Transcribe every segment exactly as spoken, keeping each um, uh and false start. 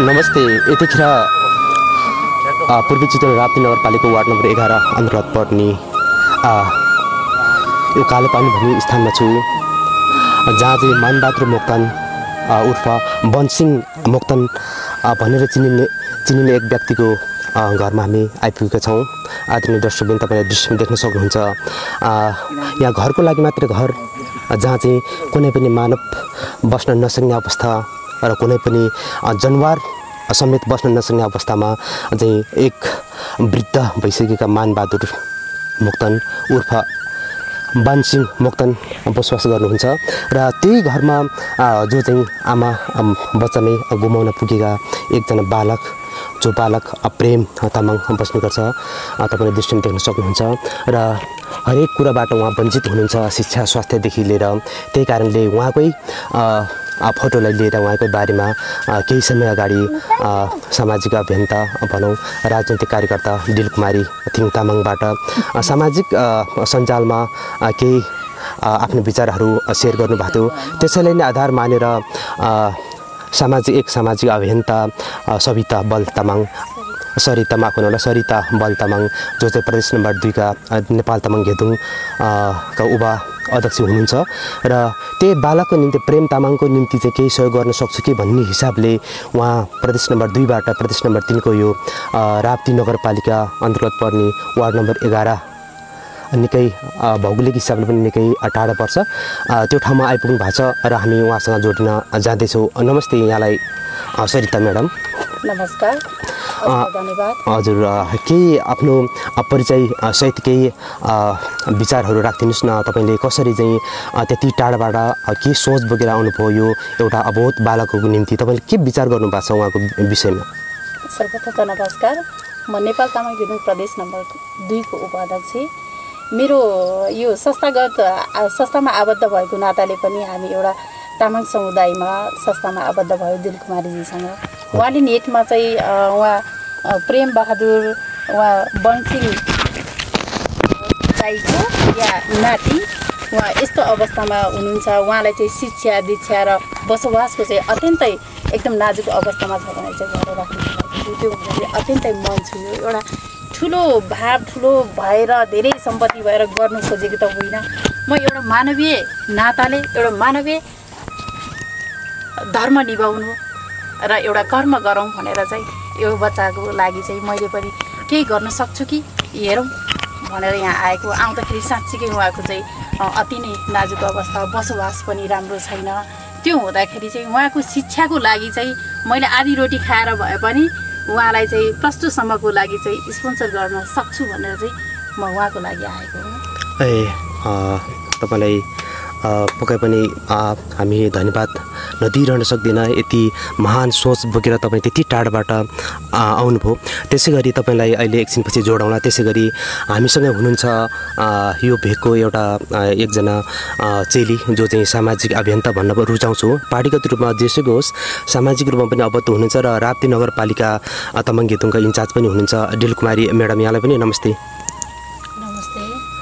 नमस्ते। यतिखेर पूर्वी चितवन राप्ती नगरपालिका वार्ड नम्बर एघार अन्तर्गत पर्ने यो कालोपानी भन्ने स्थानमा छु, जहाँ चाहिँ मानबहादुर मोक्तान उर्फ बनसिंह मोक्तान भनेर चिनिने चिनिने एक व्यक्तिको घरमा हामी आइपुगेका छौँ। आदरणीय दर्शकवृन्द, तपाईँले दृश्यमा देख्न सक्नुहुन्छ, यहाँ घरको लागि मात्र घर, जहाँ चाहिँ कुनै पनि मानव बस्न नसक्ने अवस्था र कुनै पनि जनावर समेत बस्न नसक्ने अवस्थामा चाहिँ एक वृद्ध भइसकेका मानबहादुर मोक्तान उर्फ बनसिंह मोक्तान बसोबास गर्नुहुन्छ। र त्यही घरमा जो चाहिँ आमा बच्चामै गुमाउन पुगेका एकजना बालक, जो बालक प्रेम तामाङ बस्ने गर्छ, तपाईँले दृश्यमा देख्न सक्नुहुन्छ। र हरेक कुराबाट उहाँ वञ्चित हुनुहुन्छ, शिक्षा स्वास्थ्यदेखि लिएर। त्यही कारणले उहाँकै फोटोलाई लिएर उहाँकै बारेमा केही समय अगाडि सामाजिक अभियन्ता भनौँ राजनैतिक कार्यकर्ता दिलकुमारी थिङ तामाङबाट सामाजिक सञ्जालमा केही आफ्नो विचारहरू सेयर गर्नुभएको थियो। त्यसैले नै आधार मानेर सामाजिक एक सामाजिक अभियन्ता सविता बल तामाङ सरिता माफ गर्नुहोला सरिता बल तामाङ, जो चाहिँ प्रदेश नम्बर दुईका नेपाल तामाङ घेदुङ का उप अध्यक्ष हुनुहुन्छ। र त्यही बालकको निम्ति प्रेम तामाङको निम्ति चाहिँ केही सहयोग गर्न सक्छु कि भन्ने हिसाबले उहाँ प्रदेश नम्बर दुईबाट प्रदेश नम्बर तिनको यो राप्ती नगरपालिका अन्तर्गत पर्ने वार्ड नम्बर एघार निकै भौगोलिक हिसाबले पनि निकै टाढा पर्छ, त्यो ठाउँमा आइपुग्नु भएको छ र हामी उहाँसँग जोडिन जाँदैछौँ। नमस्ते यहाँलाई सरिता म्याडम। नमस्कार, धन्यवाद। हजुर, केही आफ्नो परिचय सहित केही विचारहरू राखिदिनुहोस् न। तपाईँले कसरी चाहिँ त्यति टाढाबाट के सोच बोकेर आउनुभयो यो एउटा अबोध बालकको निम्ति? तपाईँले के विचार गर्नुभएको छ उहाँको विषयमा? सर्वप्रथम नमस्कार, म नेपाल तामाङ घेदुङ प्रदेश नम्बर दुईको उपाध्यक्ष। मेरो यो संस्थागत संस्थामा आबद्ध भएको नाताले पनि हामी एउटा तामाङ समुदायमा संस्थामा आबद्ध भयो दिलकुमारीजीसँग। उहाँले नेटमा चाहिँ उहाँ प्रेम बहादुर उहाँ बनसिंह दाइको या नाति उहाँ यस्तो अवस्थामा हुनुहुन्छ, उहाँलाई चाहिँ शिक्षा दीक्षा र बसोबासको चाहिँ अत्यन्तै एकदम नाजुक अवस्थामा छ भने चाहिँ घर राख्नु त्यो हुँदाखेरि अत्यन्तै मन छुयो। एउटा ठुलो भाव ठुलो भएर धेरै सम्पत्ति भएर गर्नु खोजेको त होइन, म एउटा मानवीय नाताले एउटा मानवीय धर्म निभाउनु र एउटा कर्म गरौँ भनेर चाहिँ यो बच्चाको लागि चाहिँ मैले पनि केही गर्न सक्छु कि हेरौँ भनेर यहाँ आएको। आउँदाखेरि साँच्चीकै उहाँको चाहिँ अति नै नाजुक अवस्था, बसोबास पनि राम्रो छैन। त्यो हुँदाखेरि चाहिँ उहाँको शिक्षाको लागि चाहिँ मैले आधी रोटी खाएर भए पनि उहाँलाई चाहिँ प्लस टूसम्मको लागि चाहिँ स्पोन्सर गर्न सक्छु भनेर चाहिँ म उहाँको लागि आएको हुँ। ए तपाईँलाई पक्कै पनि हामी धन्यवाद नदिइरहन सक्दैन, यति महान सोच बोकेर तपाईँ त्यति टाढाबाट आउनुभयो। त्यसै गरी तपाईँलाई अहिले एकछिनपछि जोडाउँला। त्यसै गरी हामीसँग हुनुहुन्छ यो भेगको एउटा एकजना चेली, जो चाहिँ सामाजिक अभियन्ता भन्न रुचाउँछु। पार्टीगत रूपमा जेसुकै होस् सामाजिक रूपमा पनि अबद्ध हुनुहुन्छ र राप्ती नगरपालिका तामाङ घेदुङका इन्चार्ज पनि हुनुहुन्छ दिलकुमारी म्याडम। यहाँलाई पनि नमस्ते। नमस्ते।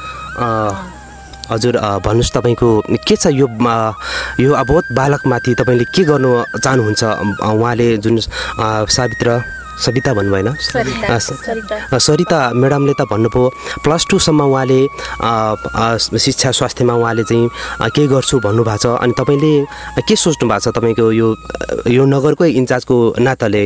हजुर, भन्नुहोस् तपाईँको के छ यो यो अबोध बालकमाथि तपाईँले के गर्नु चाहनुहुन्छ? उहाँले जुन सावित्र सविता भन्नुभयो होइन, सरिता म्याडमले त भन्नुभयो प्लस टूसम्म उहाँले शिक्षा स्वास्थ्यमा उहाँले चाहिँ केही गर्छु भन्नुभएको छ। अनि तपाईँले के सोच्नु भएको छ तपाईँको यो यो नगरकै इन्चार्जको नाताले?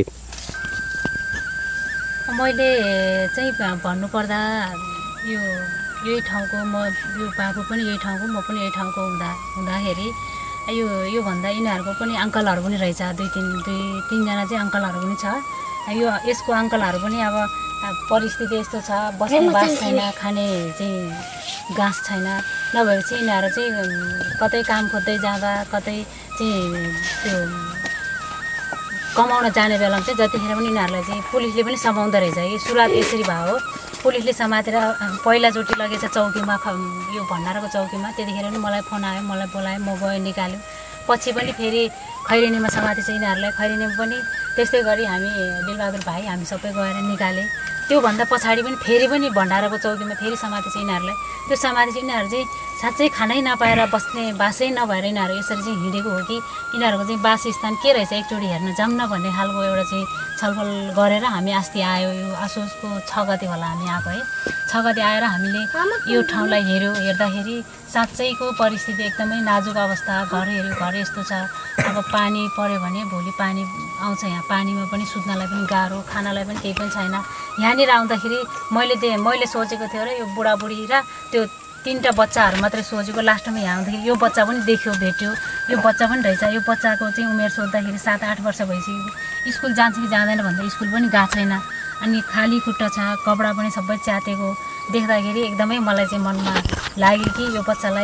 मैले चाहिँ भन्नुपर्दा यो यही ठाउँको म यो बाबु पनि यही ठाउँको म पनि यही ठाउँको हुँदा हुँदाखेरि यो योभन्दा यिनीहरूको पनि अङ्कलहरू पनि रहेछ, दुई तिन दुई तिनजना चाहिँ अङ्कलहरू पनि छ। यो यसको अङ्कलहरू पनि अब परिस्थिति यस्तो छ, बस्ने बास छैन, खाने चाहिँ घाँस छैन, नभएपछि यिनीहरू चाहिँ कतै काम खोज्दै जाँदा कतै चाहिँ त्यो कमाउन जाने बेलामा चाहिँ जतिखेर पनि यिनीहरूलाई चाहिँ पुलिसले पनि समाउँदो रहेछ। यो सुरुवात यसरी भयो, पुलिसले समातेर पहिलाचोटि लगेछ चौकीमा, यो भण्डाराको चौकीमा। त्यतिखेर पनि मलाई फोन आयो, मलाई बोलायो, म गएँ निकाल्यो। पछि पनि फेरि खैरेनीमा समातेछ यिनीहरूलाई, खैरेनीमा पनि त्यस्तै गरी हामी दिलबहादुर भाइ हामी सबै गएर निकाले। त्योभन्दा पछाडि पनि फेरि पनि भण्डाराको चौकीमा फेरि समातेछ यिनीहरूलाई। त्यो समातेपछि यिनीहरू चाहिँ साँच्चै खानै नपाएर बस्ने बासै नभएर यिनीहरू यसरी चाहिँ हिँडेको हो कि यिनीहरूको चाहिँ वासस्थान के रहेछ एकचोटि हेर्न जाऊँ न भन्ने खालको एउटा चाहिँ छलफल गरेर हामी अस्ति आयो यो असोजको छ गते होला हामी आएको है। छ गते आएर हामीले यो ठाउँलाई हेऱ्यो, हेर्दाखेरि साँच्चैको परिस्थिति एकदमै नाजुक अवस्था। घर हेऱ्यो, घर यस्तो छ, अब पानी पऱ्यो भने भोलि पानी आउँछ, यहाँ पानीमा पनि सुत्नलाई पनि गाह्रो, खानालाई पनि केही पनि छैन। यहाँनिर आउँदाखेरि मैले दे मैले सोचेको थियो र यो बुढाबुढी र त्यो तीनटा बच्चाहरू मात्रै सोचेको, लास्टमा यहाँ आउँदाखेरि यो बच्चा पनि देख्यो, भेट्यो, यो बच्चा पनि रहेछ। यो बच्चाको चाहिँ उमेर सोद्धाखेरि सात आठ वर्ष भइसक्यो, स्कुल जान्छ कि जाँदैन भन्दा स्कुल पनि गएको छैन, अनि खाली खुट्टा छ, कपडा पनि सबै च्यातेको देख्दाखेरि एकदमै मलाई चाहिँ मनमा लाग्यो कि यो बच्चालाई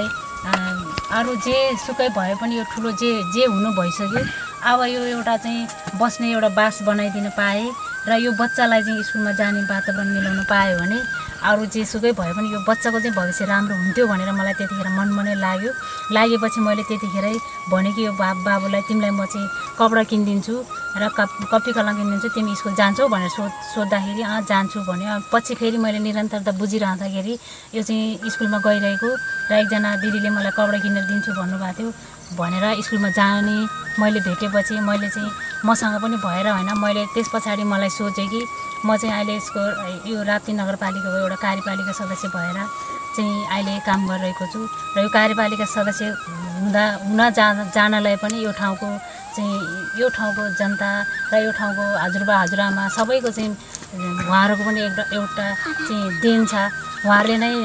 अरू जे सुकै भए पनि यो ठुलो जे जे हुनु भइसक्यो, अब यो एउटा चाहिँ बस्ने एउटा बास बनाइदिन पाएँ र यो बच्चालाई चाहिँ स्कुलमा जाने वातावरण मिलाउन पायो भने अरू जे सुकै भए पनि यो बच्चाको चाहिँ भविष्य राम्रो हुन्थ्यो भनेर मलाई त्यतिखेर मनमा नै लाग्यो। लागेपछि मैले त्यतिखेरै भने कि यो बा बाबुलाई तिमीलाई म चाहिँ कपडा किनिदिन्छु र कप कपी कलम किनिदिन्छु, तिमी स्कुल जान्छौ भनेर सो सोद्धाखेरि अँ जान्छु भन्यो। पछि फेरि मैले निरन्तरता बुझिरहँदाखेरि यो चाहिँ स्कुलमा गइरहेको र एकजना दिदीले मलाई कपडा किनेर दिन्छु भन्नुभएको थियो भनेर स्कुलमा जाने मैले भेटेपछि मैले चाहिँ मसँग पनि भएर होइन, मैले त्यस पछाडि मलाई सोचेँ कि म चाहिँ अहिले यसको यो राप्ती नगरपालिकाको एउटा कार्यपालिका सदस्य भएर चाहिँ अहिले काम गरिरहेको छु र यो कार्यपालिका सदस्य हुँदा हुन जान जानलाई पनि यो ठाउँको चाहिँ यो ठाउँको जनता र यो ठाउँको हजुरबा हजुरआमा सबैको चाहिँ उहाँहरूको पनि एउटा एउटा चाहिँ देन छ। उहाँहरूले नै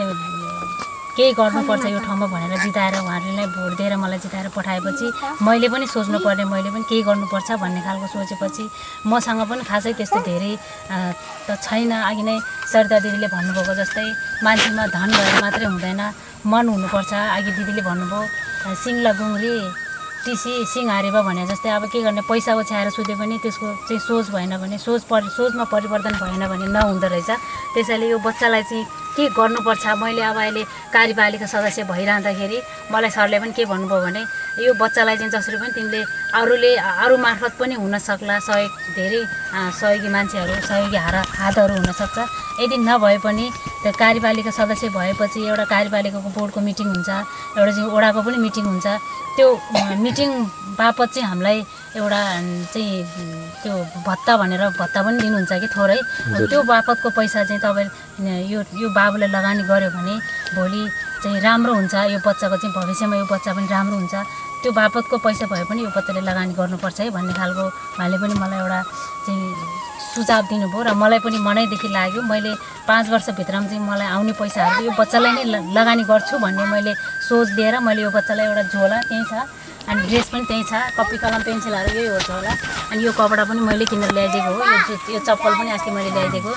केही गर्नुपर्छ यो ठाउँमा भनेर जिताएर उहाँहरूले नै भोट दिएर मलाई जिताएर पठाएपछि मैले पनि सोच्नुपर्ने, मैले पनि केही गर्नुपर्छ भन्ने खालको सोचेपछि मसँग पनि खासै त्यस्तो धेरै त छैन। अघि नै सरिता दिदीले भन्नुभएको जस्तै मान्छेमा धन भएर मात्रै हुँदैन, मन हुनुपर्छ। अघि दिदीले भन्नुभयो सिङ्ला गुङ्री टिसी सिङ हारेबा भने जस्तै अब के गर्ने, पैसा ओछ्याएर सुते पनि त्यसको चाहिँ सोच भएन भने, सोच परि सोचमा परिवर्तन भएन भने नहुँदो रहेछ। त्यसैले यो बच्चालाई चाहिँ के गर्नुपर्छ, मैले अब अहिले कार्यपालिका सदस्य भइरहँदाखेरि मलाई सरले पनि के भन्नुभयो भने यो बच्चालाई चाहिँ जसरी पनि तिमीले अरूले अरू मार्फत पनि हुनसक्ला, सहयोग धेरै सहयोगी मान्छेहरू सहयोगी हार हातहरू हुनसक्छ। यदि नभए पनि त्यो कार्यपालिका सदस्य भएपछि एउटा कार्यपालिकाको बोर्डको मिटिङ हुन्छ, एउटा चाहिँ वडाको पनि मिटिङ हुन्छ, त्यो मिटिङ बापत चाहिँ हामीलाई एउटा चाहिँ त्यो भत्ता भनेर भत्ता पनि दिनुहुन्छ कि थोरै, त्यो बापतको पैसा चाहिँ तपाईँ यो यो बाबुले लगानी गर्यो भने भोलि चाहिँ राम्रो हुन्छ, यो बच्चाको चाहिँ भविष्यमा यो बच्चा पनि राम्रो हुन्छ, त्यो बापतको पैसा भए पनि यो बच्चाले लगानी गर्नुपर्छ है भन्ने खालको उहाँले पनि मलाई एउटा चाहिँ सुझाव दिनुभयो र मलाई पनि मनैदेखि लाग्यो। मैले पाँच वर्षभित्रमा चाहिँ मलाई आउने पैसाहरू यो बच्चालाई नै लगानी गर्छु भन्ने मैले सोच दिएर मैले यो बच्चालाई एउटा झोला त्यहीँ छ अनि ड्रेस पनि त्यहीँ छ, कपी कलम पेन्सिलहरू यही हो झोला, अनि यो कपडा पनि मैले किनेर ल्याइदिएको हो, यो यो चप्पल पनि अस्ति मैले ल्याइदिएको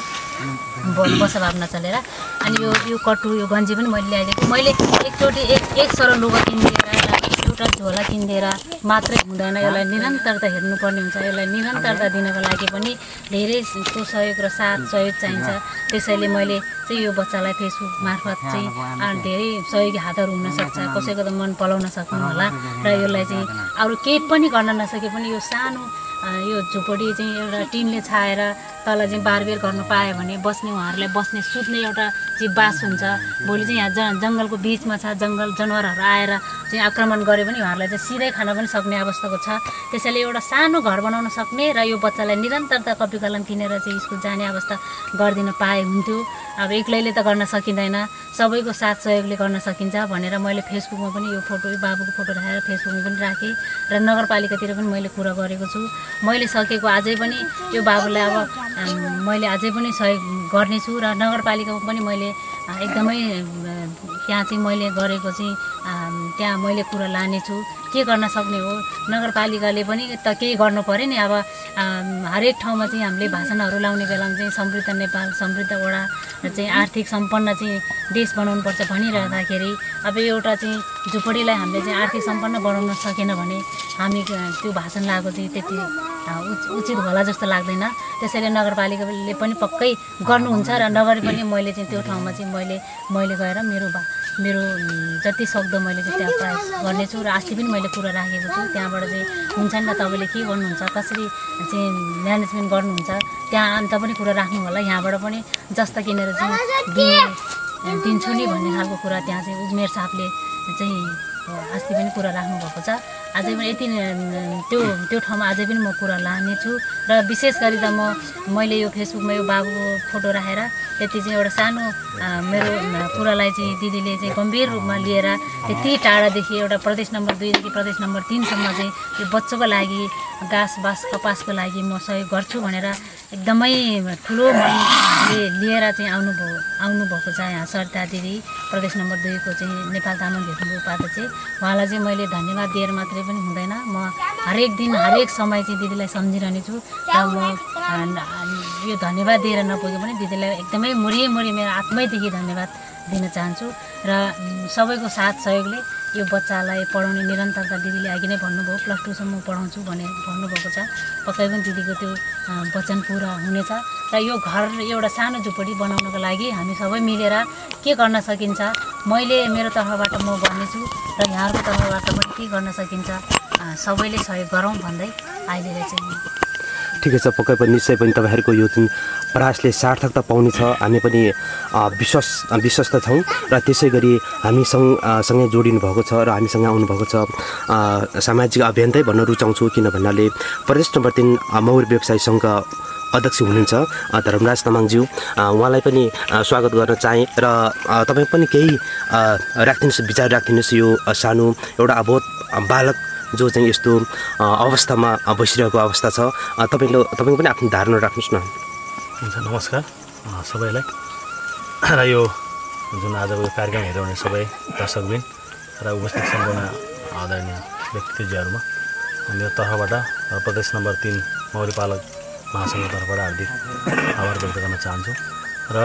बसा भाव नचलेर, अनि यो यो कटु यो गन्जी पनि मैले ल्याइदिएको। मैले एकचोटि एक एक सरो लुगा किनिदिएर एउटा झोला किनिदिएर मात्रै हुँदैन, यसलाई निरन्तरता हेर्नुपर्ने हुन्छ। यसलाई निरन्तरता दिनको लागि पनि धेरैको सहयोग र साथ सहयोग चाहिन्छ। त्यसैले मैले चाहिँ यो बच्चालाई फेसबुक मार्फत चाहिँ धेरै सहयोगी हातहरू हुनसक्छ, कसैको त मन पलाउन सक्नु होला र यसलाई चाहिँ अरू केही पनि गर्न नसके पनि यो सानो यो झुपडी चाहिँ एउटा टिनले छाएर तल चाहिँ बारबेर गर्न पायो भने बस्ने उहाँहरूलाई बस्ने सुत्ने एउटा चाहिँ बास हुन्छ। भोलि चाहिँ यहाँ ज जङ्गलको बिचमा छ, जङ्गल जनावरहरू आएर चाहिँ आक्रमण गरे पनि उहाँहरूलाई चाहिँ सिधै खान पनि सक्ने अवस्थाको छ। त्यसैले एउटा सानो घर बनाउन सक्ने र यो बच्चालाई निरन्तरता कपी कलम किनेर चाहिँ स्कुल जाने अवस्था गरिदिन पाए हुन्थ्यो। अब एक्लैले त गर्न सकिँदैन, सबैको साथ सहयोगले गर्न सकिन्छ भनेर मैले फेसबुकमा पनि यो फोटो यो बाबुको फोटो राखेर फेसबुकमा पनि राखेँ र नगरपालिकातिर पनि मैले कुरा गरेको छु। मैले सकेको अझै पनि यो बाबुलाई अब मैले अझै पनि सहयोग गर्नेछु र नगरपालिकामा पनि मैले एकदमै त्यहाँ चाहिँ मैले गरेको चाहिँ त्यहाँ मैले कुरा लानेछु। के गर्न सक्ने हो, नगरपालिकाले पनि त केही गर्नु पऱ्यो नि। अब हरेक ठाउँमा चाहिँ हामीले भाषणहरू लाउने बेलामा चाहिँ समृद्ध नेपाल समृद्ध वडा चाहिँ आर्थिक सम्पन्न चाहिँ देश बनाउनुपर्छ भनिरहँदाखेरि अब एउटा चाहिँ झुपडीलाई हामीले चाहिँ आर्थिक सम्पन्न बनाउन सकेन भने हामी त्यो भाषण लगाएको चाहिँ त्यति उचित होला जस्तो लाग्दैन। त्यसैले नगरपालिकाले पनि पक्कै गर्नुहुन्छ र नगरी पनि मैले चाहिँ त्यो ठाउँमा चाहिँ मैले मैले गएर मेरो भा मेरो जति सक्दो मैले चाहिँ त्यहाँ प्रयास गर्नेछु र अस्ति पनि मैले कुरा राखेको छु। त्यहाँबाट चाहिँ हुन्छ नि त तपाईँले के गर्नुहुन्छ, कसरी चाहिँ म्यानेजमेन्ट गर्नुहुन्छ, त्यहाँ अन्त पनि कुरा राख्नु होला। यहाँबाट पनि जस्ता किनेर चाहिँ दिने दिन्छु नि भन्ने खालको कुरा त्यहाँ चाहिँ उमेर साहबले चाहिँ अस्ति पनि कुरा राख्नुभएको छ। अझै पनि यति त्यो त्यो ठाउँमा अझै पनि म कुरा लानेछु र विशेष गरी त म मैले यो फेसबुकमा यो बाबुको फोटो राखेर त्यति चाहिँ एउटा सानो मेरो कुरालाई चाहिँ दिदीले चाहिँ गम्भीर रूपमा लिएर त्यति टाढादेखि एउटा प्रदेश नम्बर दुईदेखि प्रदेश नम्बर तिनसम्म चाहिँ यो बच्चोको लागि घाँस बाँस कपासको लागि म सहयोग गर्छु भनेर एकदमै ठुलो मनले लिएर चाहिँ आउनुभयो आउनुभएको छ यहाँ सरिता दिदी प्रदेश नम्बर दुईको चाहिँ नेपाल तामाङ भेट्नु उपाध्याय चाहिँ उहाँलाई चाहिँ मैले धन्यवाद दिएर मात्रै पनि हुँदैन, म हरेक दिन हरेक समय चाहिँ दिदीलाई सम्झिरहने छु र म यो धन्यवाद दिएर नपुगे पनि दिदीलाई एकदमै मुरी मुरी मेरो आत्मैदेखि धन्यवाद दिन चाहन्छु र सबैको साथ सहयोगले यो बच्चालाई पढाउने निरन्तरता दिदीले अघि नै भन्नुभयो प्लस टूसम्म पढाउँछु भने भन्नुभएको छ। पक्कै पनि दिदीको त्यो वचन पुरा हुनेछ र यो घर एउटा सानो झुपडी बनाउनको लागि हामी सबै मिलेर के गर्न सकिन्छ मैले मेरो तर्फबाट म गर्नेछु र यहाँहरूको तर्फबाट पनि के गर्न सकिन्छ सबैले सहयोग गरौँ भन्दै अहिले चाहिँ ठिकै छ। पक्कै पनि निश्चय पनि तपाईँहरूको यो जुन प्रयासले सार्थकता पाउनेछ हामी पनि विश्वास विश्वस्त छौँ र त्यसै गरी हामीसँग सँगै जोडिनु भएको छ र हामीसँग आउनुभएको छ सामाजिक अभियन्तै भन्न रुचाउँछु किन भन्नाले प्रदेश नम्बर तिन मौरी व्यवसायी सङ्घका अध्यक्ष हुनुहुन्छ धर्मराज तामाङज्यू, उहाँलाई पनि स्वागत गर्न चाहेँ र तपाईँ पनि केही राखिदिनुहोस् विचार राखिदिनुहोस् यो सानो एउटा अबोध बालक जो चाहिँ यस्तो अवस्थामा बसिरहेको अवस्था छ तपाईँले तपाईँ पनि आफ्नो धारणा राख्नुहोस् न। हुन्छ, नमस्कार सबैलाई र यो जुन आजको यो कार्यक्रम हेरिरहने सबै दर्शकबिन र उपस्थित सम्पूर्ण आदरणीय व्यक्तित्वहरूमा मेरो तर्फबाट प्रदेश नम्बर तिन मौरी पालक महासङ्घको तर्फबाट हार्दिक आभार व्यक्त गर्न चाहन्छु र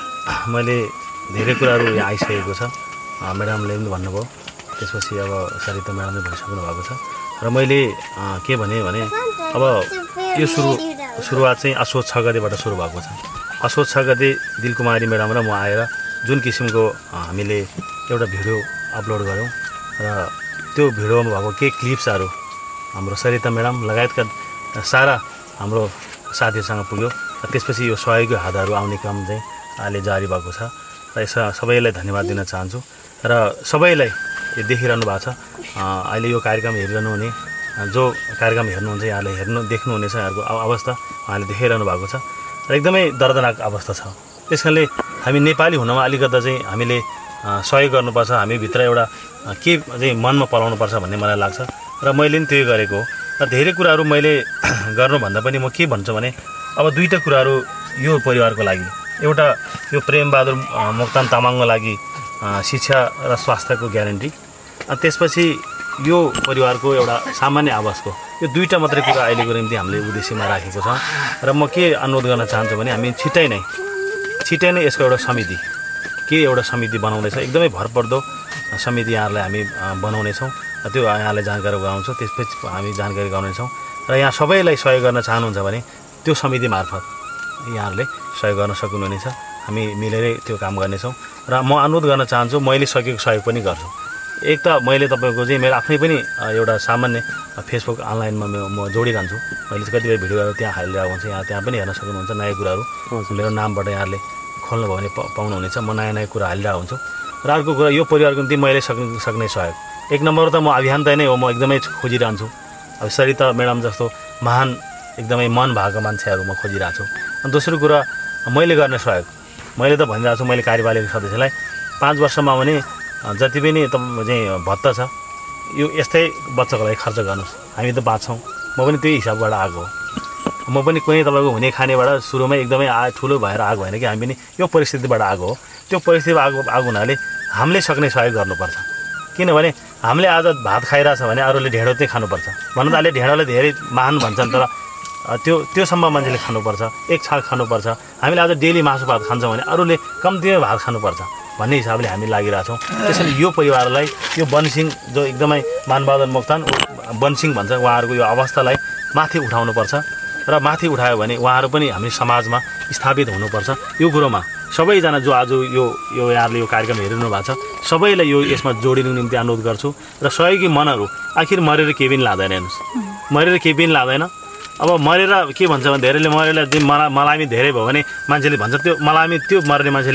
मैले धेरै कुराहरू यहाँ आइसकेको छ, म्याडमले पनि भन्नुभयो, त्यसपछि अब सरिता म्याडमले भनिसक्नु भएको छ र मैले के भने भने अब यो सुरु सुरुवात चाहिँ असोज छ गतेबाट सुरु भएको छ। असोज छ गते दिलकुमारी म्याडम र म आएर जुन किसिमको हामीले एउटा भिडियो अपलोड गऱ्यौँ र त्यो भिडियोमा भएको केही क्लिप्सहरू हाम्रो सरिता म्याडम लगायतका सारा हाम्रो साथीहरूसँग पुग्यो र त्यसपछि यो सहयोगी हातहरू आउने क्रम चाहिँ अहिले जारी भएको छ र यस सबैलाई धन्यवाद दिन चाहन्छु र सबैलाई यो देखिरहनु भएको छ अहिले यो कार्यक्रम हेरिरहनु हुने जो कार्यक्रम हेर्नुहुन्छ यहाँले हेर्नु देख्नुहुनेछ यहाँहरूको अवस्था उहाँले देखिरहनु भएको छ र एकदमै दर्दनाक अवस्था छ। त्यस कारणले हामी नेपाली हुनमा अलिकता चाहिँ हामीले सहयोग गर्नुपर्छ, हामीभित्र एउटा के चाहिँ मनमा पलाउनुपर्छ भन्ने मलाई लाग्छ र मैले पनि त्यही गरेको हो र धेरै कुराहरू मैले गर्नुभन्दा पनि म के भन्छु भने अब दुईवटा कुराहरू यो परिवारको लागि, एउटा यो प्रेमबहादुर मोक्तान तामाङको लागि शिक्षा र स्वास्थ्यको ग्यारेन्टी, त्यसपछि यो परिवारको एउटा सामान्य आवासको, यो दुईवटा मात्रै कुरा अहिलेको निम्ति हामीले उद्देश्यमा राखेको छ र म के अनुरोध गर्न चाहन्छु भने हामी छिट्टै नै छिट्टै नै यसको एउटा समिति के एउटा समिति बनाउँदैछ, एकदमै भरपर्दो समिति यहाँहरूलाई हामी बनाउनेछौँ र त्यो यहाँलाई जानकारी गराउँछौँ, त्यसपछि हामी जानकारी गराउनेछौँ र यहाँ सबैलाई सहयोग गर्न चाहनुहुन्छ भने त्यो समिति मार्फत यहाँहरूले सहयोग गर्न सक्नुहुनेछ, हामी मिलेरै त्यो काम गर्नेछौँ र म अनुरोध गर्न चाहन्छु मैले सकेको सहयोग पनि गर्छु। एक त मैले तपाईँको चाहिँ मेरो आफ्नै पनि एउटा सामान्य फेसबुक अनलाइनमा म जोडिरहन्छु, मैले चाहिँ कतिपय भिडियोहरू त्यहाँ हालिरहेको हुन्छ, यहाँ त्यहाँ पनि हेर्न सक्नुहुन्छ नयाँ कुराहरू मेरो नामबाट यहाँहरूले खोल्नुभयो भने पाउनुहुनेछ, म नयाँ नयाँ कुरा हालिरहेको हुन्छु र अर्को कुरा यो परिवारको निम्ति मैले सक्ने सक्ने सहयोग एक नम्बर त म अभियन्ता नै हो, म एकदमै खोजिरहन्छु, अब सरिता म्याडम जस्तो महान एकदमै मन भएको मान्छेहरू म खोजिरहेको छु। अनि दोस्रो कुरा मैले गर्ने सहयोग मैले त भनिरहेको छु, मैले कार्यपालिका सदस्यलाई पाँच वर्षमा भने जति पनि तपाईँ चाहिँ भत्ता छ यो यस्तै बच्चाको लागि खर्च गर्नुहोस्, हामी त बाँच्छौँ, म पनि त्यही हिसाबबाट आएको हो, म पनि कुनै तपाईँको हुने खानेबाट सुरुमै एकदमै आ ठुलो भएर आएको होइन कि, हामी पनि यो परिस्थितिबाट आएको हो, त्यो परिस्थितिबाट आएको आएको हुनाले हामीले सक्ने सहयोग गर्नुपर्छ, किनभने हामीले आज भात खाइरहेछ भने अरूले ढेँडो चाहिँ खानुपर्छ भन्नु त अहिले ढेँडोलाई धेरै महान भन्छन् तर त्यो त्योसम्म मान्छेले खानुपर्छ, एक छाक खानुपर्छ, हामीले आज डेली मासु भात खान्छौँ भने अरूले कम्तीमा भात खानुपर्छ भन्ने हिसाबले हामी लागिरहेछौँ। त्यसैले यो परिवारलाई यो बनसिंह जो एकदमै मानबहादुर मोक्तान बनसिंह भन्छ उहाँहरूको यो अवस्थालाई माथि उठाउनुपर्छ र माथि उठायो भने उहाँहरू पनि हामी समाजमा स्थापित हुनुपर्छ। यो कुरोमा सबैजना जो आज यो यो यहाँहरूले यो कार्यक्रम हेरिरहनु भएको छ सबैलाई यो यसमा जोडिनुको निम्ति अनुरोध गर्छु र सहयोगी मनहरू आखिर मरेर केही पनि लाँदैन, हेर्नुहोस् मरेर केही पनि लाँदैन। अब मरेर के भन्छ भने धेरैले मरेर मलाई मलामी धेरै भयो भने मान्छेले भन्छ त्यो मलामी त्यो मर्ने मान्छेले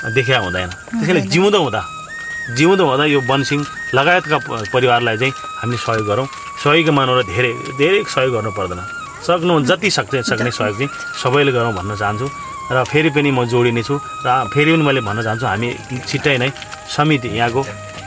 देखिया हुँदैन। त्यसैले जिउँदो हुँदा जिउँदो हुँदा यो वनसिंह लगायतका परिवारलाई चाहिँ हामीले सहयोग गरौँ। सहयोग मानौँ र धेरै धेरै सहयोग गर्नु पर्दैन, सक्नु जति सक्छ सक्ने सहयोग चाहिँ सबैले गरौँ भन्न चाहन्छु। र फेरि पनि म जोडिने छु र फेरि पनि मैले भन्न चाहन्छु हामी छिट्टै नै समिति यहाँको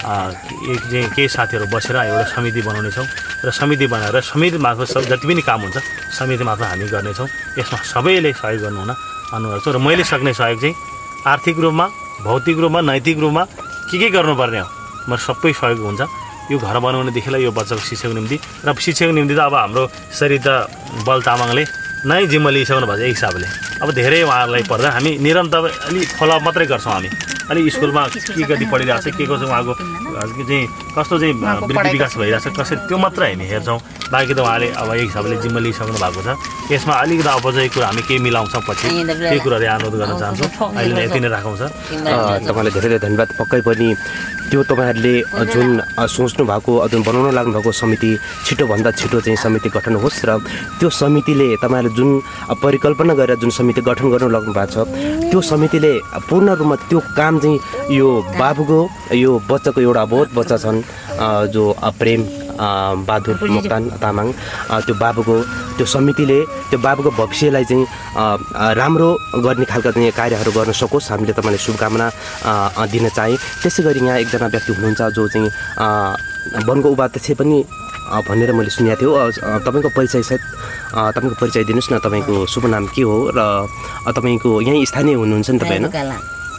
एक चाहिँ केही साथीहरू बसेर एउटा समिति बनाउनेछौँ र समिति बनाएर समिति मार्फत सब जति पनि काम हुन्छ समिति मार्फत हामी गर्नेछौँ। यसमा सबैले सहयोग गर्नुहुन अनुरोध छ र मैले सक्ने सहयोग चाहिँ आर्थिक रूपमा, भौतिक रूपमा, नैतिक रूपमा के के गर्नुपर्ने हो म सबै सहयोग हुन्छ। यो घर बनाउनेदेखिलाई यो बच्चाको शिक्षाको निम्ति र शिक्षाको निम्ति त अब हाम्रो सरिता बल तामाङले नै जिम्मा लिइसक्नु भएको छ। एक हिसाबले अब धेरै उहाँहरूलाई पर्दा हामी निरन्तर अलिक फलोअप मात्रै गर्छौँ। हामी अलि स्कुलमा के कति पढिरहेको छ, के कसो उहाँको चाहिँ कस्तो चाहिँ वृद्धि विकास भइरहेछ कसरी त्यो मात्रै हामी हेर्छौँ। बाँकी त उहाँले अब एक हिसाबले जिम्मा लिइसक्नु भएको छ। यसमा अलिकति अपजय कुरा हामी केही मिलाउँछौँ पछि केही कुराहरू अनुरोध गर्न चाहन्छौँ। अहिले यति नै राखौँ सर। तपाईँलाई धेरै धेरै धन्यवाद। पक्कै पनि त्यो तपाईँहरूले जुन सोच्नु भएको जुन बनाउन लाग्नु भएको समिति छिटोभन्दा छिटो चाहिँ समिति गठन होस् र त्यो समितिले तपाईँहरूले जुन परिकल्पना गरेर जुन समिति गठन गर्नु लाग्नु भएको छ त्यो समितिले पूर्ण रूपमा त्यो काम चाहिँ यो बाबुको यो बच्चाको एउटा अबोध बच्चा छन् जो प्रेम बहादुर मोक्तान तामाङ, त्यो बाबुको त्यो समितिले त्यो बाबुको भविष्यलाई चाहिँ राम्रो गर्ने खालका चाहिँ कार्यहरू गर्न सकोस् हामीले तपाईँलाई शुभकामना दिन चाहे। त्यसै गरी यहाँ एकजना व्यक्ति हुनुहुन्छ जो चाहिँ वनको उपाध्यक्ष पनि भनेर मैले सुनेको थियो। तपाईँको परिचय सायद तपाईँको परिचय दिनुहोस् न, तपाईँको शुभ नाम के हो र तपाईँको यहीँ स्थानीय हुनुहुन्छ नि तपाईँ होइन?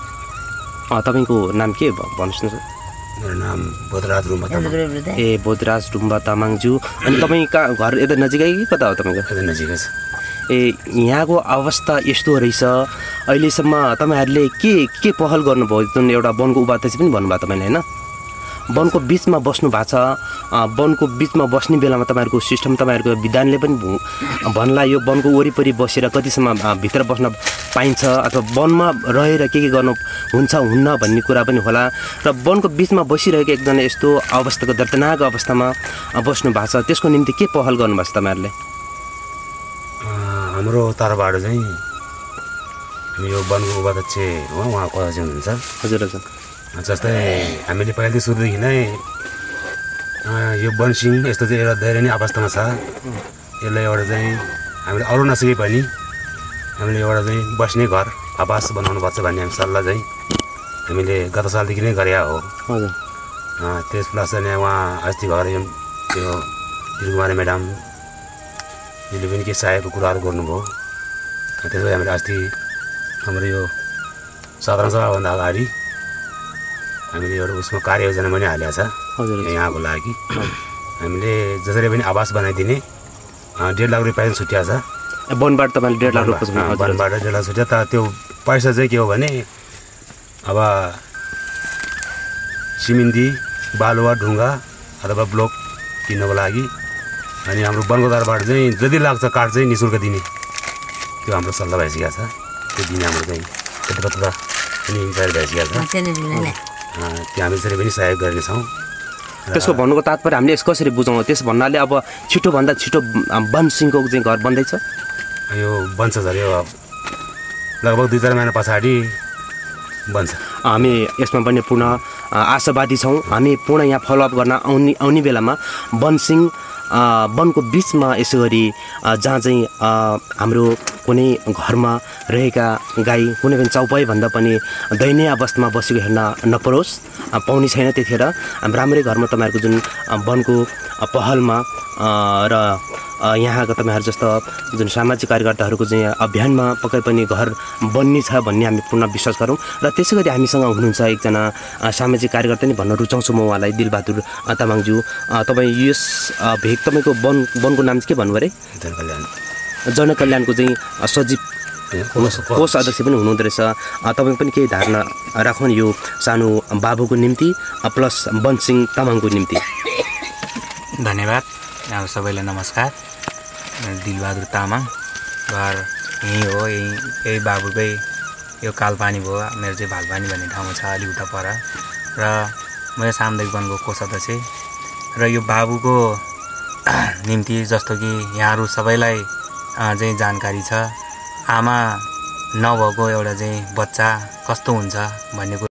तपाईँको नाम के भन्नुहोस् न सर। मेरो नाम बोधराज डुम्बा तामाङ। ए बोधराज डुम्बा तामाङज्यू। अनि तपाईँ कहाँ घर यता नजिकै कि कता हो तपाईँको? यता नजिकै छ। ए यहाँको अवस्था यस्तो रहेछ अहिलेसम्म तपाईँहरूले के के पहल गर्नुभयो? जुन एउटा वनको उपाध्यक्ष पनि भन्नुभयो तपाईँले होइन, वनको बिचमा बस्नु भएको छ। वनको बिचमा बस्ने बेलामा तपाईँहरूको सिस्टम तपाईँहरूको विधानले पनि भन्ला यो वनको वरिपरि बसेर कतिसम्म भित्र बस्न पाइन्छ अथवा वनमा रहेर के के गर्नु हुन्छ हुन्न भन्ने कुरा पनि होला। र वनको बिचमा बसिरहेको एकजना यस्तो अवस्थाको दर्दनाक अवस्थामा बस्नु भएको छ, त्यसको निम्ति के पहल गर्नुभएको छ तपाईँहरूले? हाम्रो तर्फबाट चाहिँ हामी यो वनको उपाध्यक्ष हो, उहाँ उपाध्यक्ष हुनुहुन्छ। हजुर हजुर। जस्तै हामीले पहिला सुरुदेखि नै यो वनसिंह यस्तो चाहिँ एउटा दयनीय अवस्थामा छ, यसलाई एउटा चाहिँ हामीले अरू नसके पनि हामीले एउटा चाहिँ बस्ने घर आवास बनाउनु पर्छ भन्ने हामी सल्लाह चाहिँ हामीले गत सालदेखि नै गरे हो। हजुर। त्यस प्लस चाहिँ उहाँ अस्ति भएर यो त्यो दिलकुमारी म्याडम यसले पनि के चाहेको कुराहरू गर्नुभयो। त्यसपछि हामीले अस्ति हाम्रो यो साधारण सभाभन्दा अगाडि हामीले एउटा उसमा कार्ययोजना पनि हालेको छ यहाँको लागि। हामीले जसरी पनि आवास बनाइदिने डेढ लाख रुपियाँ छुट्याएको छ। वनबाट तपाईँले डेढ लाख रुपियाँ वनबाट डेढ लाख छुट्या। तर त्यो पैसा चाहिँ के हो भने अब सिमेन्टी बालुवा ढुङ्गा अथवा ब्लक किन्नको लागि अनि हाम्रो वनको तर्फबाट चाहिँ जति लाग्छ काठ चाहिँ नि शुल्क दिने त्यो हाम्रो सल्लाह भइसकेको छ। त्यो दिने हाम्रो चाहिँ प्रतिबद्धता पनि तयार भइसकेको छ। त्यो हामी जसरी पनि सहयोग गर्नेछौँ। त्यसको भन्नुको तात्पर्य हामीले यसो कसरी बुझाउँ? त्यस भन्नाले अब छिटोभन्दा छिटो वनसिंहको चाहिँ घर बन्दैछ, यो बन्छ सर, यो लगभग दुई चार महिना पछाडि बन्छ। हामी यसमा पनि पूर्ण आशावादी छौँ। हामी पूर्ण यहाँ फलोअप गर्न आउने आउने बेलामा वनसिंह वनको बिचमा यसो गरी जहाँ चाहिँ हाम्रो कुनै घरमा रहेका गाई कुनै पनि चौपाईभन्दा पनि दयनीय अवस्थामा बसेको हेर्न नपरोस्, पाउने छैन। त्यतिखेर राम्रै घरमा तपाईँहरूको जुन वनको पहलमा र यहाँका तपाईँहरू जस्तो जुन सामाजिक कार्यकर्ताहरूको चाहिँ अभियानमा पक्कै पनि घर बन्ने छ भन्ने हामी पूर्ण विश्वास गरौँ। र त्यसै गरी हामीसँग हुनुहुन्छ एकजना सामाजिक कार्यकर्ता नै भन्न रुचाउँछु म उहाँलाई, दिलबहादुर तामाङज्यू। तपाईँ यस भेग तपाईँको वन वनको नाम चाहिँ के भन्नुभयो अरे? जनकल्याण। जनकल्याणको चाहिँ सचिव कोष अध्यक्ष पनि हुनुहुँदो रहेछ। तपाईँ पनि केही धारणा राखौँ यो सानो बाबुको निम्ति प्लस वनसिंह तामाङको निम्ति। धन्यवाद। अब सबैलाई नमस्कार। दिलबहादुर तामाङ, घर यहीँ हो, यहीँ यही बाबुकै यो कालपानी भयो। मेरो चाहिँ भालपानी भन्ने ठाउँमा छ, अलि उता पर। र म सामुदायिक वनको कोषाध्यक्ष। र यो बाबुको निम्ति जस्तो कि यहाँहरू सबैलाई चाहिँ जानकारी छ, आमा नभएको एउटा चाहिँ बच्चा कस्तो हुन्छ भन्ने